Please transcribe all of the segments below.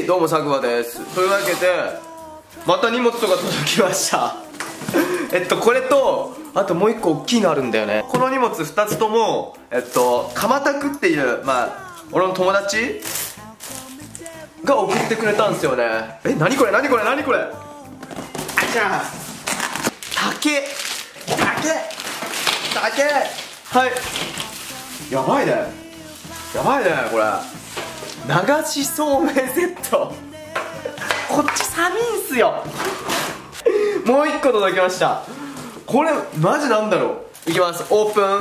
どうも佐久間です。というわけでまた荷物とか届きましたこれとあともう一個大きいのあるんだよね。この荷物2つともかまたくっていう、俺の友達が送ってくれたんですよね。何これ何これ何これ。あちゃ竹はい、やばいねやばいねこれ。流しそうめんセットこっち寒いんすよもう一個届きました。これマジなんだろう。いきます、オープン。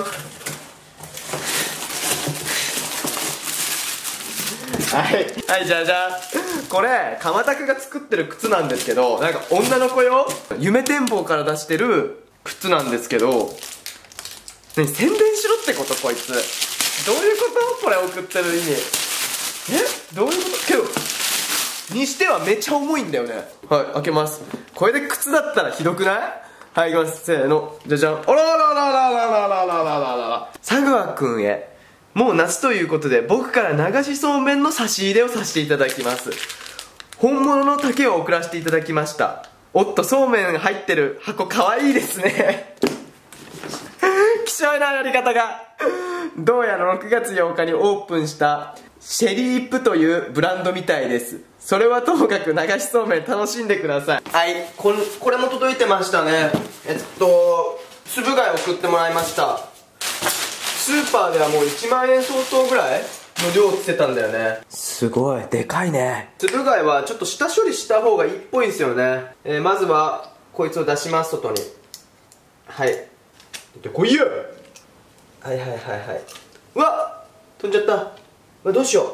はい、じゃじゃこれかまたくが作ってる靴なんですけど、なんか女の子用夢展望から出してる靴なんですけど、宣伝しろってことこいつ。どういうことこれ送ってる意味。どういうことけどにしてはめっちゃ重いんだよね。はい、開けます。これで靴だったらひどくない？はい、いきます。せーの、じゃじゃん。あらららららららららら。佐久間くんへ、もう夏ということで僕から流しそうめんの差し入れをさせていただきます。本物の竹を送らせていただきました。おっと、そうめんが入ってる箱かわいいですね希少なやり方が。どうやら6月8日にオープンしたシェリープというブランドみたいです。それはともかく流しそうめん楽しんでください。はい、これも届いてましたね。つぶ貝送ってもらいました。スーパーではもう1万円相当ぐらいの量ってたんだよね。すごいでかいね。つぶ貝はちょっと下処理した方がいいっぽいんですよね。まずはこいつを出します、外に。はい、こいや。はい、うわっ飛んじゃった。うわ、どうしよ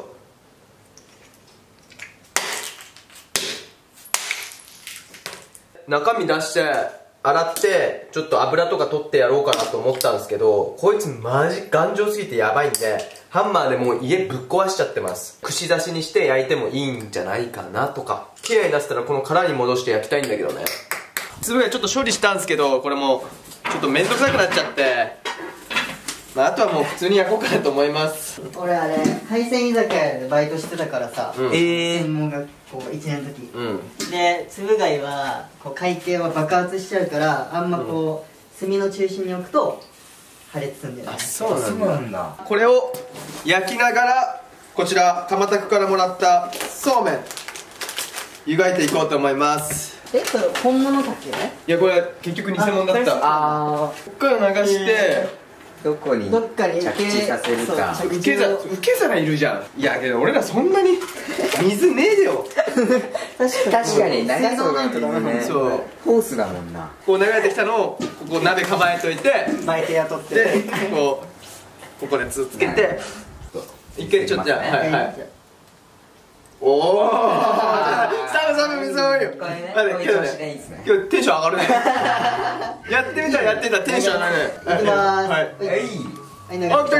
う。中身出して洗ってちょっと油とか取ってやろうかなと思ったんですけど、こいつマジ頑丈すぎてやばいんで、ハンマーでもう家ぶっ壊しちゃってます。串刺しにして焼いてもいいんじゃないかなとか。綺麗に出せたらこの殻に戻して焼きたいんだけどね。つぶ貝ちょっと処理したんですけど、これもちょっとめんどくさくなっちゃって、あとはもう普通に焼こうかなと思います。 俺あれ海鮮居酒屋でバイトしてたからさ、専門学校1年の時、でつぶ貝はこう海底は爆発しちゃうから、あんまこう炭の中心に置くと破裂するんだよね。 そうなんだ。これを焼きながら、こちらかまたくからもらったそうめん湯がいていこうと思います。 それ本物だっけ？ いや、これ結局偽物だった。こっから流してどこに着地させるか。 受け皿いるじゃん。いやけど俺らそんなに水ねえよ確かに流そうないとダメね。 そうホースだもんな。 こう流れてきたのをここ鍋構えといて、 巻いて雇ってでここでつけて一回ちょっと、じゃあはいおおサブ水多いよ。今日テンション上がるねやってみたらテンション上がるね。 いきまーす。 はい、あ、来た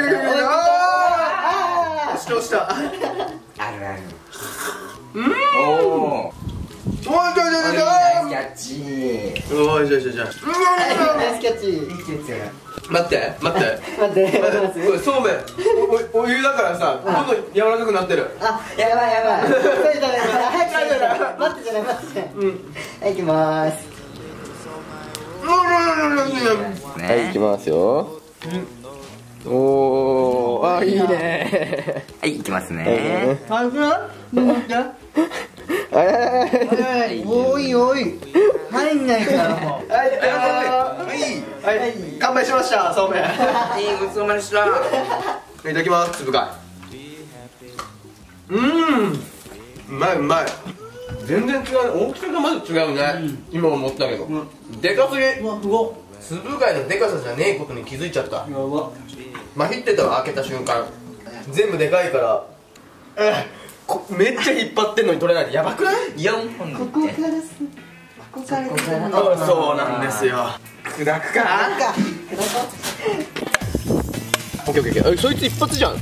押したあるある。 おー、ナイスキャッチ。 おー、じゃナイスキャッチ。いいやつや。 待ってこれそうめんお湯だからさ、どんどん柔らかくなってる。 あ、やばいそれじゃない待ってじゃないはい、行きまーす。 はい、行きますよ。おー、あ、いいね。 はい、行きますね。 おい入んないからもう。 はい、乾杯しました、そうめん。 ごちそうさまでした。 いただきます、つぶ貝。うまい。全然違う、大きさがまず違うね。今思ったけどでかすぎ。つぶ貝のでかさじゃねえことに気づいちゃった。まひってたわ、開けた瞬間。全部でかいからめっちゃ引っ張ってんのに取れないってやばくない？4本ここからそうなんですよ。砕くかオッケー。そいつ一発じゃん。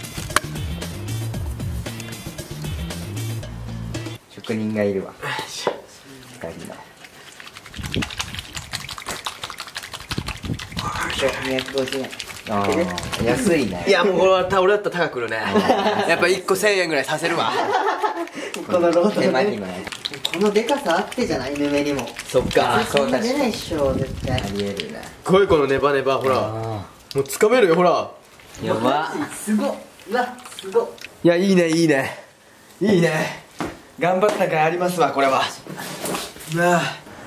職人がいるわ。2人の 250円。 あー安いね。 いやもう俺だったら高くるねやっぱ1個1000円ぐらいさせるわこのロードね手間暇や。 このデカさあってじゃない、ぬめりも。 そっか、 そんな出ないっししょ絶対。 ありえるな。 すごいこのネバネバ、ほらもうつかめるよ、ほら。 やば。 すごっ。うわすごっ。 いや、いいねいいねいいね。頑張った甲斐ありますわ、これは。うわ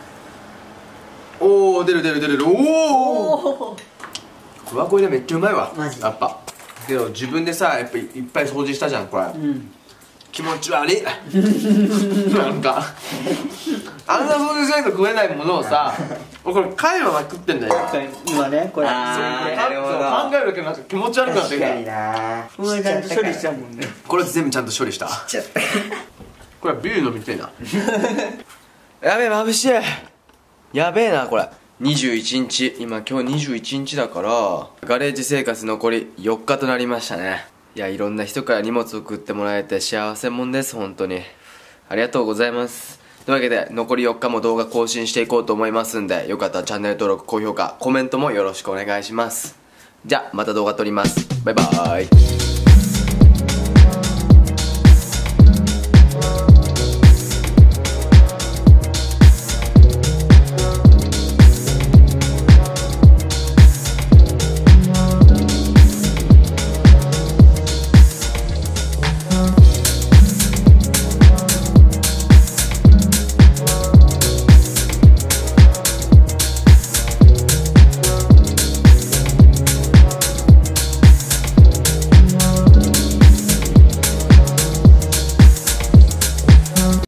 おお、出る出る出る出る。おお、うわ、これでめっちゃうまいわ、 マジやっぱ。けど自分でさ、やっぱいっぱい掃除したじゃん、これ。気持ち悪いなんかあんな掃除しないと食えないものをさ、俺これ貝は食ってんだよ。 今ねこれあー、なるほど。 考えるだけなんか気持ち悪くなってきた。 確かにな。 お前ちゃんと処理しちゃうもんね。 これ全部ちゃんと処理した。これはビール飲みたいな。やべえ、眩しい。やべえな、これ。21日、今日21日だから、ガレージ生活残り4日となりましたね。いや、いろんな人から荷物を送ってもらえて幸せもんです、本当に。ありがとうございます。というわけで、残り4日も動画更新していこうと思いますんで、よかったらチャンネル登録、高評価、コメントもよろしくお願いします。じゃあ、また動画撮ります。バイバーイ。